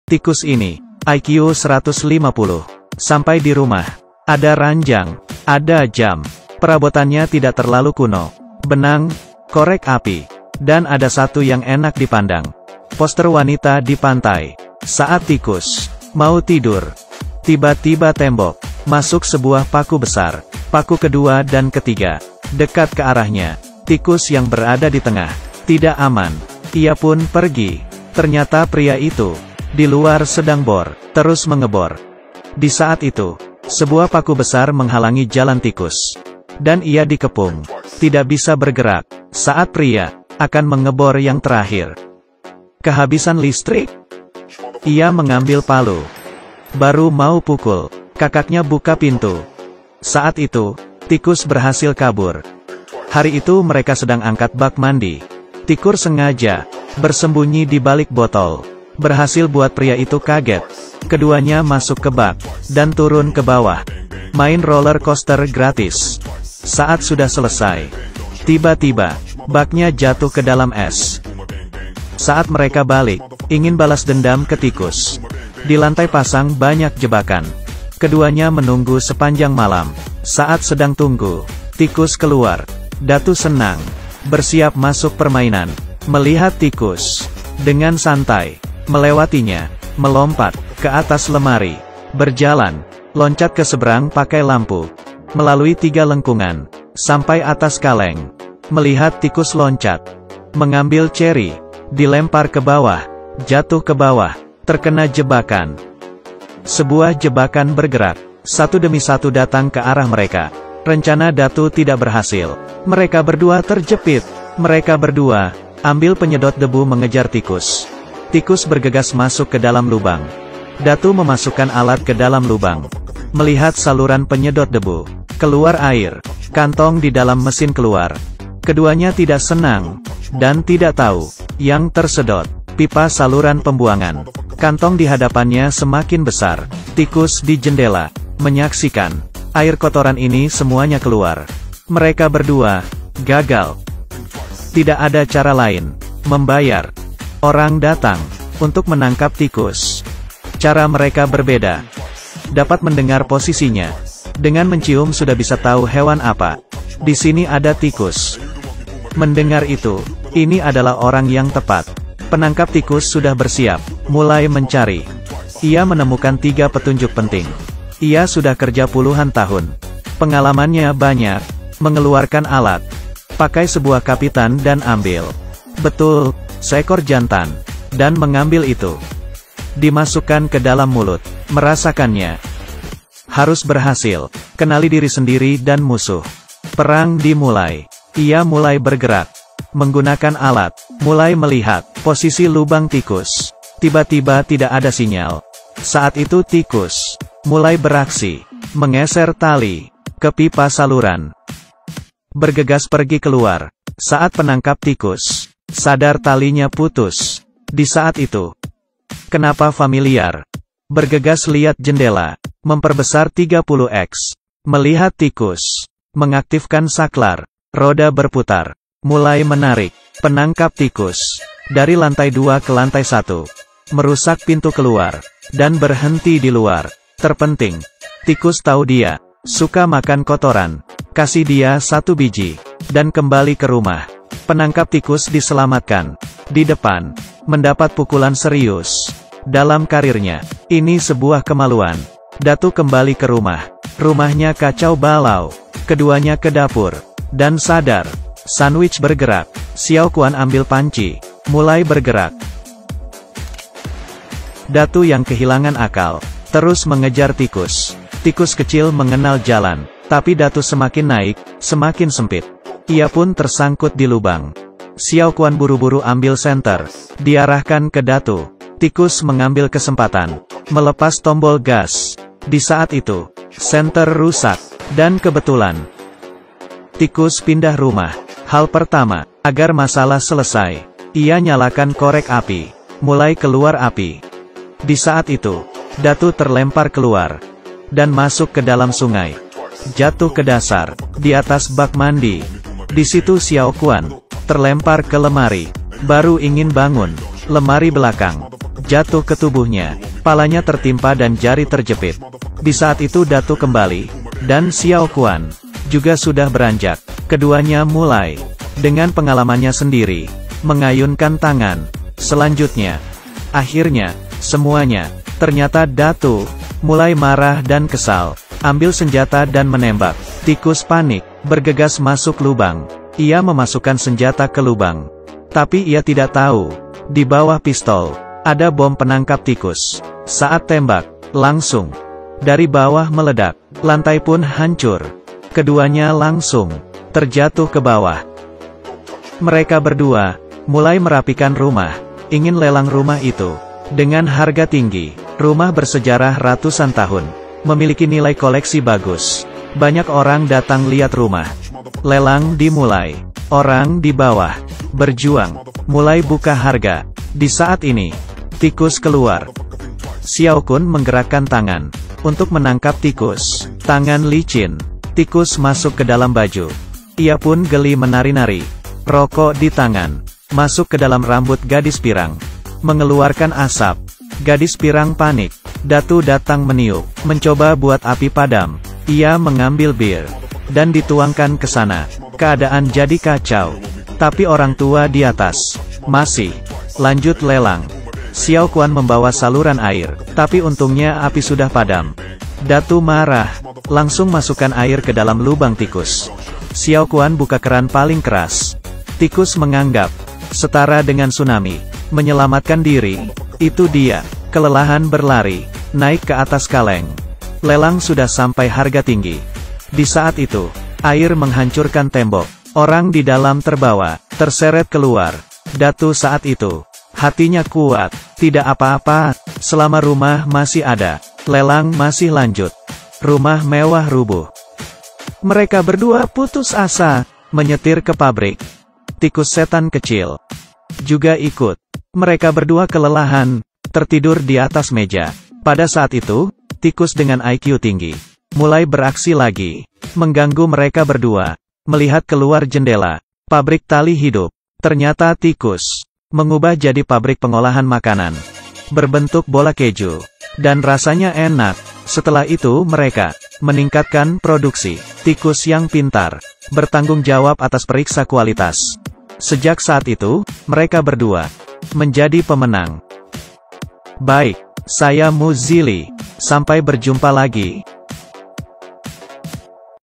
tikus ini, IQ 150. Sampai di rumah, ada ranjang, ada jam. Perabotannya tidak terlalu kuno. Benang, korek api, dan ada satu yang enak dipandang. Poster wanita di pantai. Saat tikus mau tidur, tiba-tiba tembok, masuk sebuah paku besar. Paku kedua dan ketiga, dekat ke arahnya. Tikus yang berada di tengah, tidak aman. Ia pun pergi. Ternyata pria itu, di luar sedang terus mengebor. Di saat itu, sebuah paku besar menghalangi jalan tikus. Dan ia dikepung, tidak bisa bergerak. Saat pria akan mengebor yang terakhir, kehabisan listrik. Ia mengambil palu, baru mau pukul, kakaknya buka pintu. Saat itu, tikus berhasil kabur. Hari itu mereka sedang angkat bak mandi. Tikus sengaja bersembunyi di balik botol. Berhasil buat pria itu kaget. Keduanya masuk ke bak, dan turun ke bawah. Main roller coaster gratis. Saat sudah selesai, tiba-tiba, baknya jatuh ke dalam es. Saat mereka balik, ingin balas dendam ke tikus. Di lantai pasang banyak jebakan. Keduanya menunggu sepanjang malam. Saat sedang tunggu, tikus keluar. Datu senang, bersiap masuk permainan. Melihat tikus, dengan santai, melewatinya, melompat ke atas lemari, berjalan, loncat ke seberang pakai lampu, melalui 3 lengkungan, sampai atas kaleng. Melihat tikus loncat, mengambil ceri, dilempar ke bawah, jatuh ke bawah, terkena jebakan. Sebuah jebakan bergerak, satu demi satu datang ke arah mereka. Rencana Datu tidak berhasil. Mereka berdua terjepit. Mereka berdua ambil penyedot debu mengejar tikus. Tikus bergegas masuk ke dalam lubang. Datu memasukkan alat ke dalam lubang. Melihat saluran penyedot debu. Keluar air. Kantong di dalam mesin keluar. Keduanya tidak senang, dan tidak tahu, yang tersedot, pipa saluran pembuangan. Kantong di hadapannya semakin besar. Tikus di jendela, menyaksikan. Air kotoran ini semuanya keluar. Mereka berdua gagal. Tidak ada cara lain. Membayar. Orang datang untuk menangkap tikus. Cara mereka berbeda. Dapat mendengar posisinya. Dengan mencium sudah bisa tahu hewan apa. Di sini ada tikus. Mendengar itu, ini adalah orang yang tepat. Penangkap tikus sudah bersiap, mulai mencari. Ia menemukan 3 petunjuk penting. Ia sudah kerja puluhan tahun. Pengalamannya banyak. Mengeluarkan alat. Pakai sebuah kapitan dan ambil. Betul, seekor jantan. Dan mengambil itu. Dimasukkan ke dalam mulut. Merasakannya. Harus berhasil. Kenali diri sendiri dan musuh. Perang dimulai. Ia mulai bergerak. Menggunakan alat. Mulai melihat posisi lubang tikus. Tiba-tiba tidak ada sinyal. Saat itu tikus mulai beraksi, menggeser tali ke pipa saluran. Bergegas pergi keluar. Saat penangkap tikus sadar talinya putus. Di saat itu, kenapa familiar? Bergegas lihat jendela, memperbesar 30x. Melihat tikus, mengaktifkan saklar, roda berputar, mulai menarik. Penangkap tikus dari lantai 2 ke lantai 1. Merusak pintu keluar, dan berhenti di luar. Terpenting, tikus tahu dia suka makan kotoran. Kasih dia 1 biji, dan kembali ke rumah. Penangkap tikus diselamatkan. Di depan, mendapat pukulan serius. Dalam karirnya, ini sebuah kemaluan. Datu kembali ke rumah. Rumahnya kacau balau. Keduanya ke dapur, dan sadar. Sandwich bergerak. Xiao Kuan ambil panci, mulai bergerak. Datu yang kehilangan akal, terus mengejar tikus. Tikus kecil mengenal jalan, tapi Datu semakin naik, semakin sempit. Ia pun tersangkut di lubang. Xiao Kuan buru-buru ambil senter, diarahkan ke Datu. Tikus mengambil kesempatan, melepas tombol gas. Di saat itu, senter rusak, dan kebetulan, tikus pindah rumah. Hal pertama, agar masalah selesai, ia nyalakan korek api, mulai keluar api. Di saat itu, Datu terlempar keluar, dan masuk ke dalam sungai. Jatuh ke dasar, di atas bak mandi. Di situ Xiao Kuan terlempar ke lemari. Baru ingin bangun, lemari belakang jatuh ke tubuhnya. Palanya tertimpa dan jari terjepit. Di saat itu Datu kembali, dan Xiao Quan juga sudah beranjak. Keduanya mulai, dengan pengalamannya sendiri, mengayunkan tangan. Selanjutnya, akhirnya, semuanya, ternyata Datu mulai marah dan kesal. Ambil senjata dan menembak. Tikus panik, bergegas masuk lubang. Ia memasukkan senjata ke lubang. Tapi ia tidak tahu, di bawah pistol, ada bom penangkap tikus. Saat tembak, langsung, dari bawah meledak, lantai pun hancur. Keduanya langsung, terjatuh ke bawah. Mereka berdua, mulai merapikan rumah, ingin lelang rumah itu. Dengan harga tinggi, rumah bersejarah ratusan tahun, memiliki nilai koleksi bagus. Banyak orang datang lihat rumah. Lelang dimulai. Orang di bawah berjuang, mulai buka harga. Di saat ini, tikus keluar. Xiao Kun menggerakkan tangan untuk menangkap tikus. Tangan licin. Tikus masuk ke dalam baju. Ia pun geli menari-nari. Rokok di tangan masuk ke dalam rambut gadis pirang, mengeluarkan asap. Gadis pirang panik. Datu datang meniup, mencoba buat api padam. Ia mengambil bir dan dituangkan ke sana. Keadaan jadi kacau. Tapi orang tua di atas masih lanjut lelang. Xiao Quan membawa saluran air, tapi untungnya api sudah padam. Datu marah, langsung masukkan air ke dalam lubang tikus. Xiao Quan buka keran paling keras. Tikus menganggap setara dengan tsunami. Menyelamatkan diri, itu dia. Kelelahan berlari, naik ke atas kaleng. Lelang sudah sampai harga tinggi. Di saat itu, air menghancurkan tembok. Orang di dalam terbawa, terseret keluar. Datu saat itu, hatinya kuat. Tidak apa-apa, selama rumah masih ada. Lelang masih lanjut. Rumah mewah rubuh. Mereka berdua putus asa, menyetir ke pabrik. Tikus setan kecil juga ikut. Mereka berdua kelelahan, tertidur di atas meja. Pada saat itu, tikus dengan IQ tinggi mulai beraksi lagi, mengganggu mereka berdua. Melihat keluar jendela, pabrik tali hidup. Ternyata tikus mengubah jadi pabrik pengolahan makanan, berbentuk bola keju, dan rasanya enak. Setelah itu mereka meningkatkan produksi. Tikus yang pintar bertanggung jawab atas periksa kualitas. Sejak saat itu, mereka berdua menjadi pemenang. Baik, saya Muzili. Sampai berjumpa lagi.